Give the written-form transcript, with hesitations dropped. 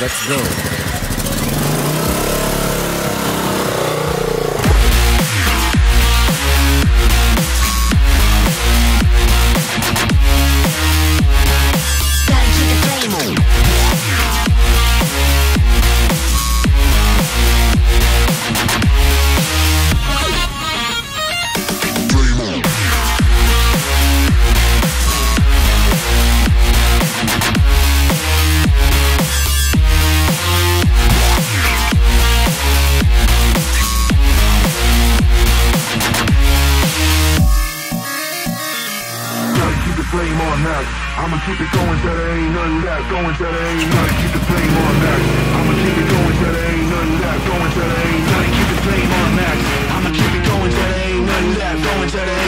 Let's go. Flame on max. I'ma keep it going till there ain't none left. Going till there ain't nothing. Keep the flame on max. I'ma keep it going till there ain't none left. Going till there ain't nothing. Keep the flame on max. I'ma keep it going till there ain't none left. Going till there